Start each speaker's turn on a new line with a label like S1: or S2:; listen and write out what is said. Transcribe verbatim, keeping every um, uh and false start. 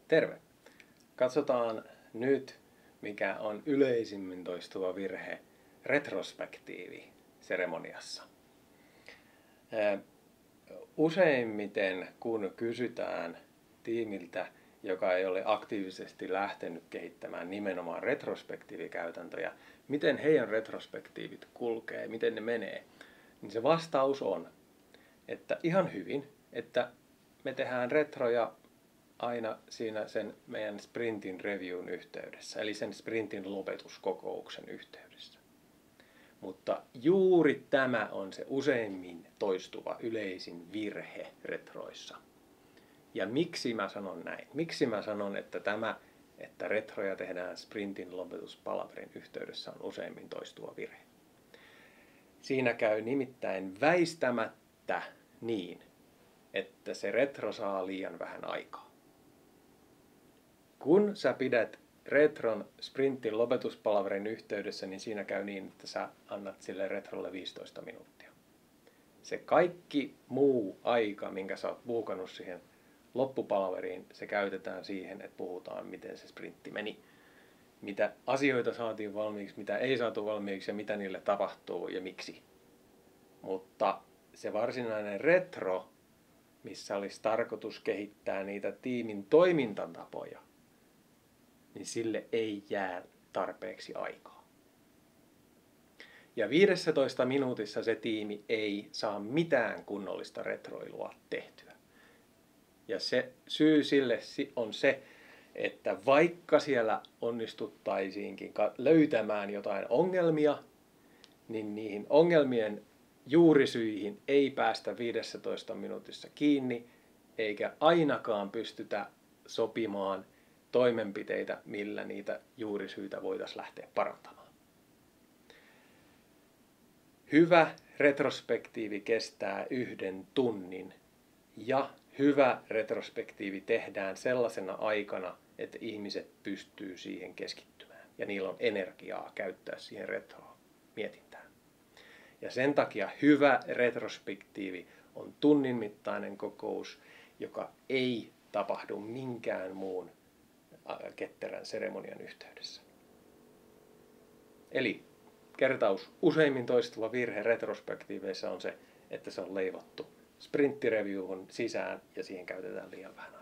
S1: Terve! Katsotaan nyt, mikä on yleisimmin toistuva virhe retrospektiiviseremoniassa. Useimmiten kun kysytään tiimiltä, joka ei ole aktiivisesti lähtenyt kehittämään nimenomaan retrospektiivikäytäntöjä, miten heidän retrospektiivit kulkee, miten ne menee, niin se vastaus on, että ihan hyvin, että me tehdään retroja aina siinä sen meidän sprintin reviewn yhteydessä, eli sen sprintin lopetuskokouksen yhteydessä. Mutta juuri tämä on se useimmin toistuva yleisin virhe retroissa. Ja miksi mä sanon näin? Miksi mä sanon, että tämä, että retroja tehdään sprintin lopetuspalaverin yhteydessä on useimmin toistuva virhe? Siinä käy nimittäin väistämättä niin, että se retro saa liian vähän aikaa. Kun sä pidät retron sprintin lopetuspalaverin yhteydessä, niin siinä käy niin, että sä annat sille retrolle viisitoista minuuttia. Se kaikki muu aika, minkä sä oot buukannut siihen loppupalaveriin, se käytetään siihen, että puhutaan, miten se sprintti meni. Mitä asioita saatiin valmiiksi, mitä ei saatu valmiiksi ja mitä niille tapahtuu ja miksi. Mutta se varsinainen retro, missä olisi tarkoitus kehittää niitä tiimin toimintatapoja, niin sille ei jää tarpeeksi aikaa. Ja viidessätoista minuutissa se tiimi ei saa mitään kunnollista retroilua tehtyä. Ja se syy sille on se, että vaikka siellä onnistuttaisiinkin löytämään jotain ongelmia, niin niihin ongelmien juurisyihin ei päästä viidessätoista minuutissa kiinni, eikä ainakaan pystytä sopimaan toimenpiteitä, millä niitä juurisyitä voitaisiin lähteä parantamaan. Hyvä retrospektiivi kestää yhden tunnin ja hyvä retrospektiivi tehdään sellaisena aikana, että ihmiset pystyy siihen keskittymään ja niillä on energiaa käyttää siihen retro-mietintään. Ja sen takia hyvä retrospektiivi on tunnin mittainen kokous, joka ei tapahdu minkään muun ketterän seremonian yhteydessä. Eli kertaus, useimmin toistuva virhe retrospektiiveissä on se, että se on leivottu sprinttireviewhun sisään ja siihen käytetään liian vähän aikaa.